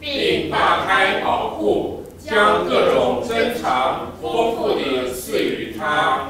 并大开宝库，将各种珍藏丰富地赐予他。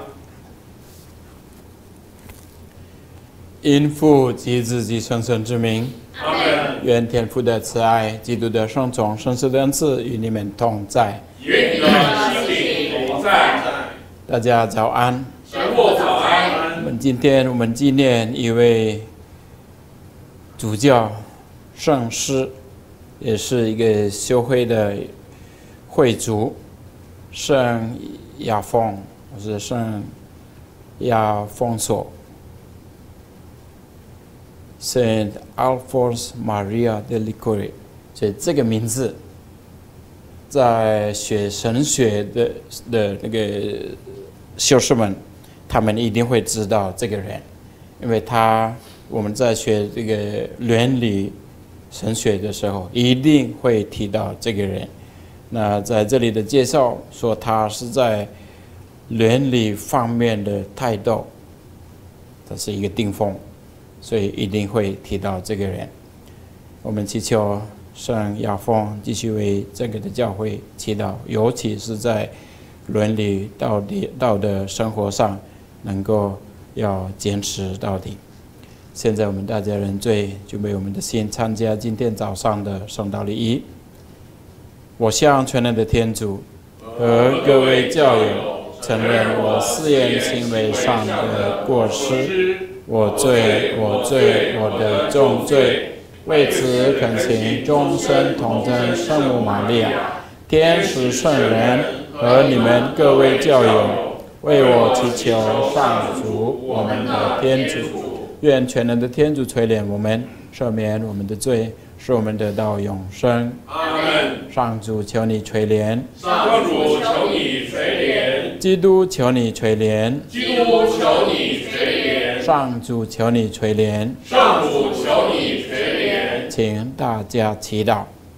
因父及子及圣神之名， 阿们。 愿天父的慈爱、基督的圣宠、圣事的恩赐与你们同在。 愿你的心灵同在。 大家早安。 神父早安。 今天我们纪念一位主教圣师，也是一个修会的会主，圣亚丰，或是圣亚丰索。Saint Alphonse Maria de Ligouri， 所以这个名字，在学神学的那个修士们，他们一定会知道这个人，因为我们在学这个伦理神学的时候，一定会提到这个人。那在这里的介绍说，他是在伦理方面的泰斗，他是一个顶峰。所以一定会提到这个人。我们祈求圣亚丰继续为整个的教会祈祷，尤其是在伦理道德生活上，能够要坚持到底。现在我们大家认罪，准备我们的心参加今天早上的圣道礼仪。我向全能的天主和各位教友承认我思言行为上的过失。我罪，我的重罪。为此恳请终身童真圣母玛利亚、天使圣人和你们各位教友，为我祈求上主我们的天主。愿全能的天主垂怜我们，赦免我们的罪，使我们得到永生。 阿们。 上主求你垂怜。 上主求你垂怜。 基督求你垂怜。 基督求你垂怜。 上主求你垂怜。 上主求你垂怜。 请大家祈祷。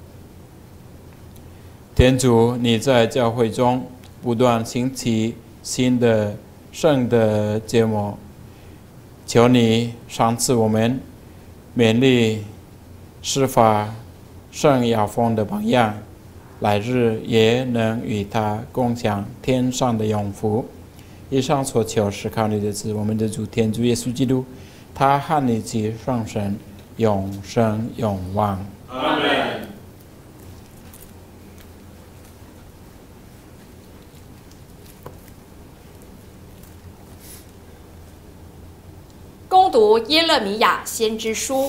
天主，你在教会中不断兴起新的圣的节目，求你赏赐我们勉励施法圣亚丰的榜样，来日也能与他共享天上的永福。以上所求是靠你的子，我们的主天主耶稣基督，他和你及圣神永生永旺。 阿们。 恭读耶勒米亚先知书。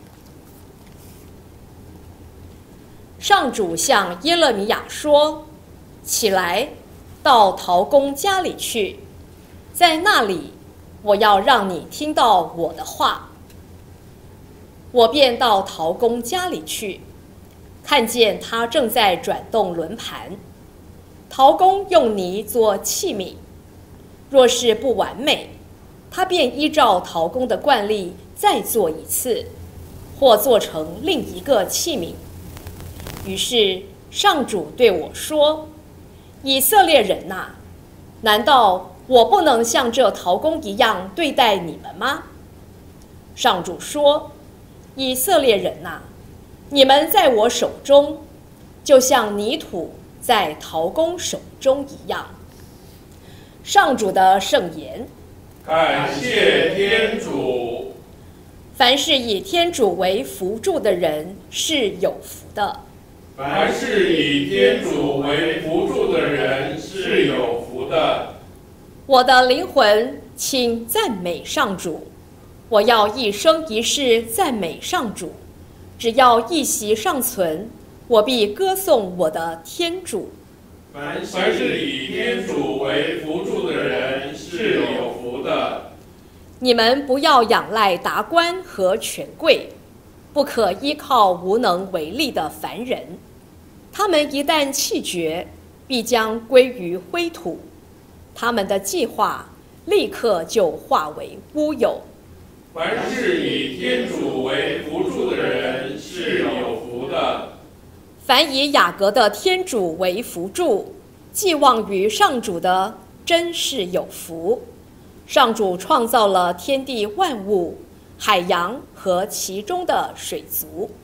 上主向耶勒米亚说：“起来，到陶工家里去，在那里，我要让你听到我的话。”我便到陶工家里去，看见他正在转动轮盘。陶工用泥做器皿，若是不完美，他便依照陶工的惯例再做一次，或做成另一个器皿。于是上主对我说：“以色列人哪，难道我不能像这陶工一样对待你们吗？”上主说：“以色列人哪，你们在我手中，就像泥土在陶工手中一样。”上主的圣言。 感谢天主。 凡是以天主为辅助的人是有福的。 凡是以天主为辅助的人是有福的。 我的灵魂，请赞美上主。我要一生一世赞美上主。只要一息尚存，我必歌颂我的天主。 凡是以天主为辅助的人是有福的。 你们不要仰赖达官和权贵，不可依靠无能为力的凡人。他们一旦气绝，必将归于灰土。他们的计划立刻就化为乌有。 凡是以天主为辅助的人是有福的。 凡以雅各的天主为辅助，寄望于上主的，真是有福。上主创造了天地万物，海洋和其中的水族。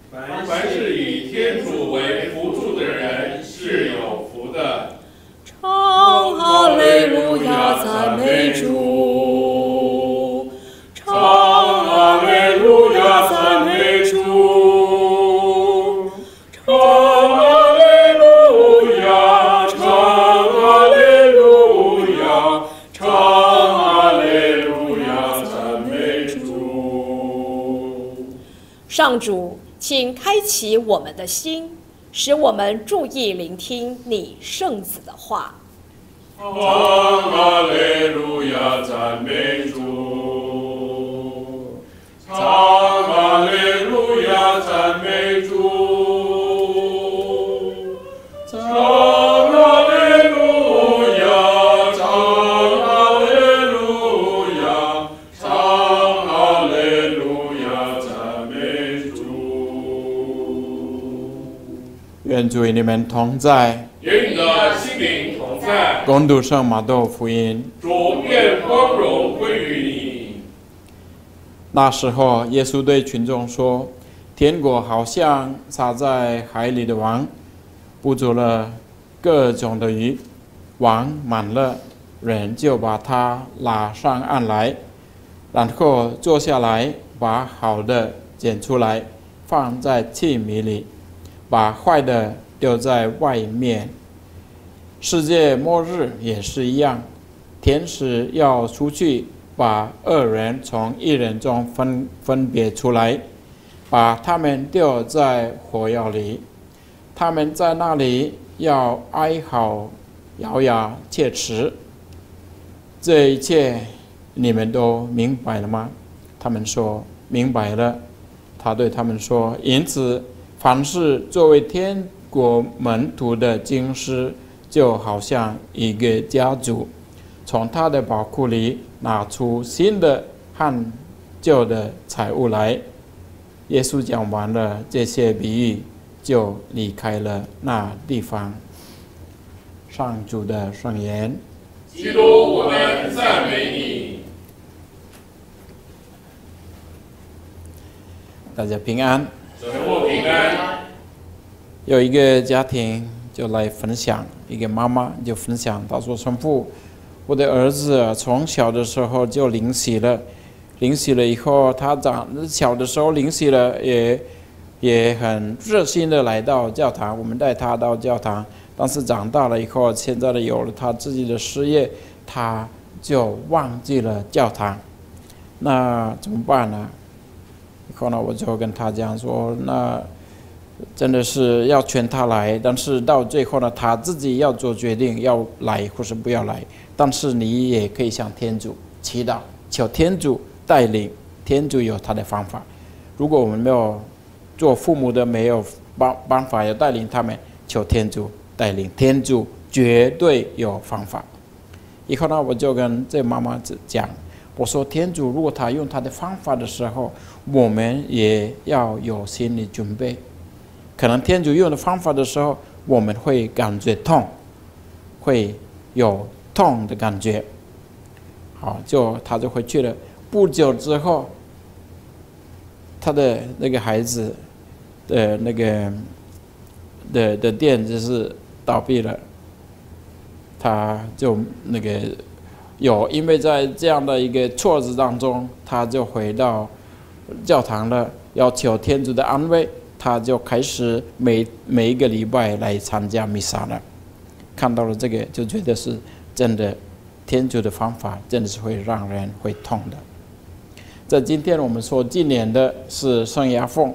凡是以天主为辅助的人是有福的。 唱哈利路亚，赞美主！唱哈利路亚，赞美主！唱哈利路亚，唱哈利路亚，唱哈利路亚，赞美主！上主，请开启我们的心，使我们注意聆听你圣子的话。 唱哈利路亚，赞美主！唱哈利路亚，赞美主！唱哈利路亚，唱哈利路亚，唱哈利路亚，赞美主！ 愿主与你们同在。 愿你的心灵同在。 恭读圣马窦福音。 主愿光荣归于你。 那时候，耶稣对群众说：“天国好像撒在海里的网，捕捉了各种的鱼，网满了，人就把它拉上岸来，然后坐下来，把好的捡出来，放在器皿里，把坏的丢在外面。世界末日也是一样，天使要出去，把恶人从义人中分别出来，把他们丢在火窑里。他们在那里要哀嚎，咬牙切齿。这一切你们都明白了吗？他们说明白了。他对他们说：因此，凡是作为天国门徒的经师，就好像一个家主，从他的宝库里拿出新的和旧的财物来。耶稣讲完了这些比喻，就离开了那地方。上主的圣言。 基督，我们赞美你。 大家平安。 周末平安。 有一个家庭就来分享，一个妈妈就分享，她说：神父，我的儿子从小的时候就灵洗了，灵洗了以后，他小的时候灵洗了，也很热心的来到教堂，我们带他到教堂。但是长大了以后，现在有了他自己的事业，他就忘记了教堂。那怎么办呢？以后呢，我就跟他讲说，那真的是要劝他来，但是到最后呢，他自己要做决定，要来或是不要来。但是你也可以向天主祈祷，求天主带领，天主有他的方法。如果我们没有做父母的，没有办法要带领他们，求天主带领，天主绝对有方法。以后呢，我就跟这妈妈讲，我说天主如果他用他的方法的时候，我们也要有心理准备。可能天主用的方法的时候，我们会感觉痛，会有痛的感觉。好，他就回去了。不久之后，他的那个孩子的那个的店就是倒闭了。他就那个因为在这样的一个挫折当中，他就回到教堂了，要求天主的安慰。他就开始每一个礼拜来参加弥撒了。看到了这个，就觉得是真的，天主的方法真的是会让人会痛的。在今天我们所纪念的是圣雅凤，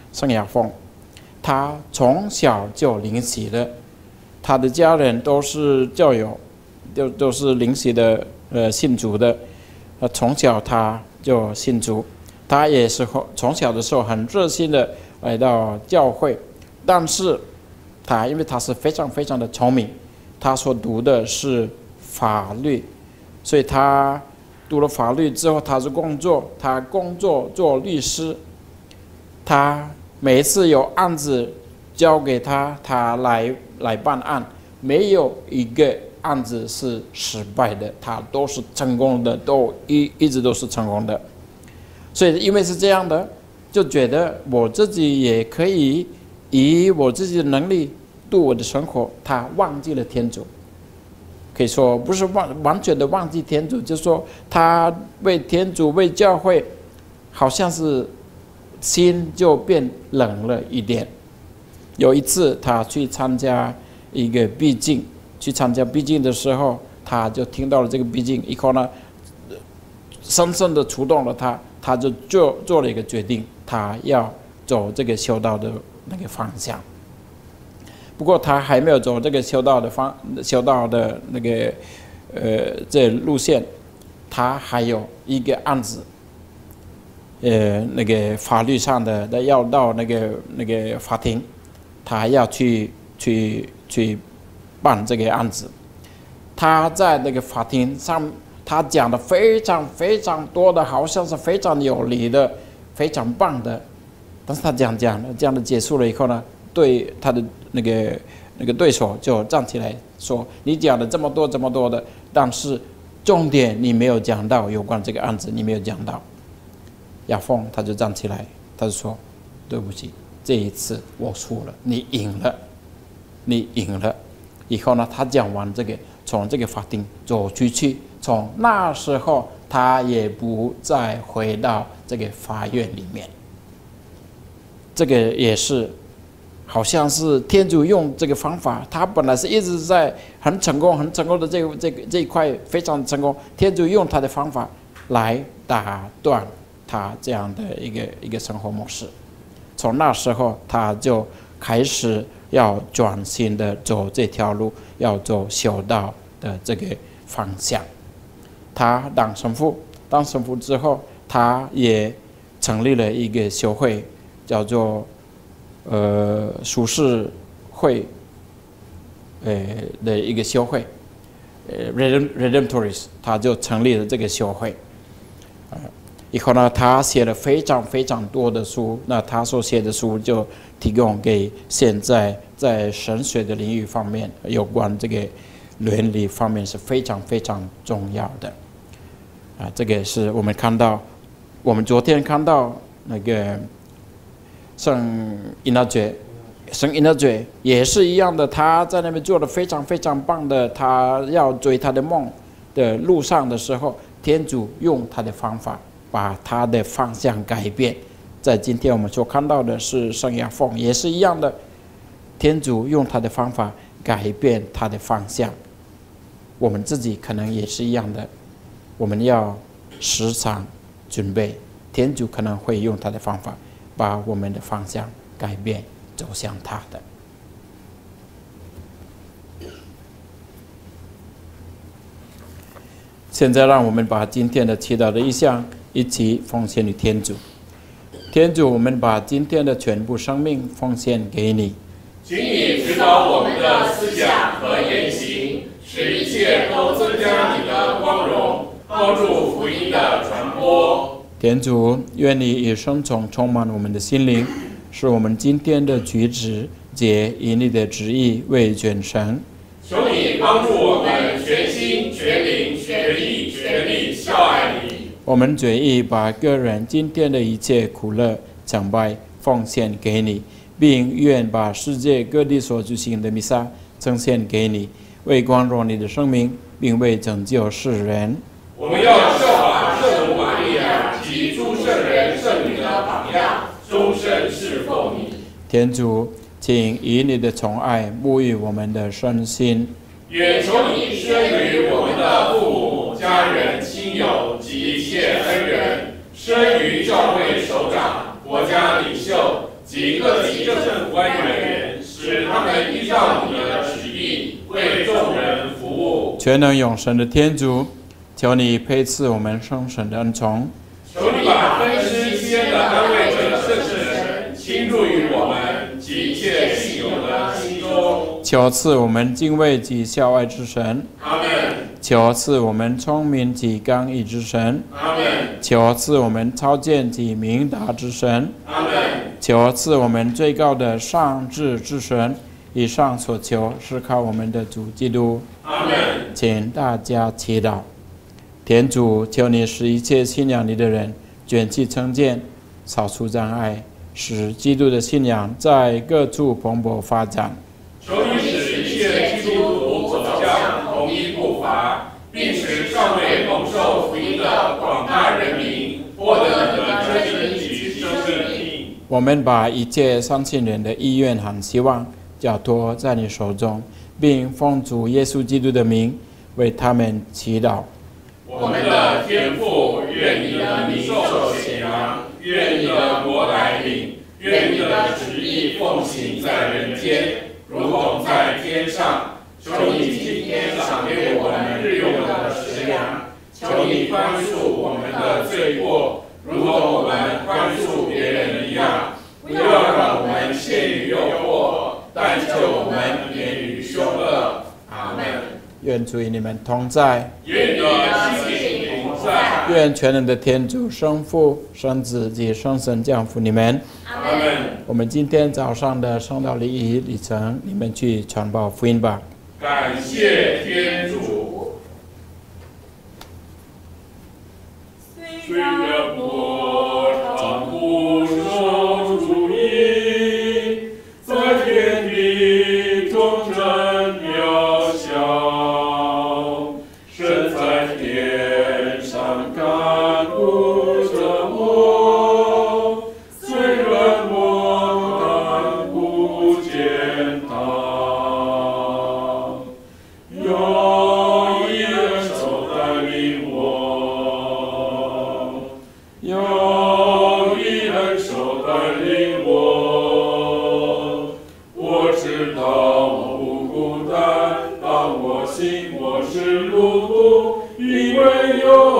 他从小就灵洗了，他的家人都是教友，都是灵洗的信主的。从小他就信主，他也是从小的时候很热心的来到教会，但是因为他是非常非常的聪明，他所读的是法律，所以他读了法律之后，他工作做律师。他每一次有案子交给他来办案，没有一个案子是失败的，他都是成功的，一直都是成功的。所以因为是这样的， 就觉得我自己也可以以我自己的能力度我的生活，他忘记了天主。可以说不是完全的忘记天主，就是说他为天主为教会，好像是心就变冷了一点。有一次他去参加一个避静，去参加避静的时候，他就听到了这个避静，以后呢，深深的触动了他，他就做了一个决定，他要走这个修道的那个方向。不过他还没有走这个修道的那个这路线，他还有一个案子，那个法律上的要到那个法庭，他还要去办这个案子。他在那个法庭上，他讲的非常非常多的，好像是非常有理的，非常棒的。但是他这样的结束了以后呢，对他的那个对手就站起来说：“你讲了这么多的，但是重点你没有讲到有关这个案子，你没有讲到。”亚凤他就站起来，他就说：“对不起，这一次我输了，你赢了。以后呢，他讲完这个，从这个法庭走出去，从那时候他也不再回到这个法院里面。这个也是，好像是天主用这个方法，他本来是一直在很成功的这一块非常成功，天主用他的方法来打断他这样的一个生活模式。从那时候他就开始要专心的走这条路，要走修道的这个方向。他当神父之后，他也成立了一个修会，叫做属世会的一个修会，Redemptoris， 他就成立了这个修会。以后呢，他写了非常非常多的书，那他所写的书就提供给现在在神学的领域方面，有关这个伦理方面是非常非常重要的。这个是我们昨天看到那个圣依纳爵也是一样的，他在那边做的非常非常棒的，他要追他的梦的路上的时候，天主用他的方法把他的方向改变。在今天我们所看到的是圣亚凤，也是一样的，天主用他的方法改变他的方向。我们自己可能也是一样的，我们要时常准备，天主可能会用他的方法把我们的方向改变，走向他的。现在让我们把今天的祈祷的意向一起奉献于天主。天主，我们把今天的全部生命奉献给你， 请你指导我们的思想和言行，使一切都增加你的光荣，帮助福音的传播。 天主，愿你以圣宠充满我们的心灵，使我们今天的举止皆以你的旨意为准绳。 求你帮助我们全心全灵全意全力效爱你。 我们决意把个人今天的一切苦乐崇拜奉献给你，并愿把世界各地所举行的弥撒呈现给你，为光荣你的生命，并为拯救世人。 我们要效法圣母玛利亚及诸圣人圣女的榜样，终身侍奉你。 天主，请以你的宠爱沐浴我们的身心， 愿求你施于我们的父母、家人、亲友及一切恩人，施于教会首长、国家领袖及各级政府官员，使他们依照你的旨意为众人服务。 全能永生的天主，求你配赐我们圣神的恩宠， 求你把分施先的安慰者圣神倾注于我们及一切信友的心中。 求赐我们敬畏及孝爱之神， 阿们。 求赐我们聪明及刚毅之神， 阿们。 求赐我们超见及明达之神， 阿们。 求赐我们最高的上智之神。以上所求是靠我们的主基督。 阿们。 请大家祈祷。天主，求你使一切信仰你的人卷起成见， 扫除障碍，使基督的信仰在各处蓬勃发展。 求你使一切基督徒走向同一步伐，并使尚未蒙受福音的广大人民获得你的真理与生命。 我们把一切相信人的意愿和希望交托在你手中，并奉主耶稣基督的名为他们祈祷。 我们的天父，愿你的名受显扬，愿你的国来临，愿你的旨意奉行在人间，如同在天上。求你今天赏给我们日用的食粮，求你宽恕我们的罪过，如同我们宽恕别人一样。不要让我们陷于诱惑，但救我们免于凶恶。阿们。 愿主与你们同在， 愿你的心灵同在。 愿全能的天主、圣父、圣子及圣神降福你们。 阿们。 我们今天早上的圣道礼仪里程，你们去传报福音吧。 感谢天主。虽然我常不受主意，在天地中真渺小，神在天上看顾着我，虽然我看不见他。有一人手带领我，有一人手带领我，我知道我不孤单，当我信我是路途，因为有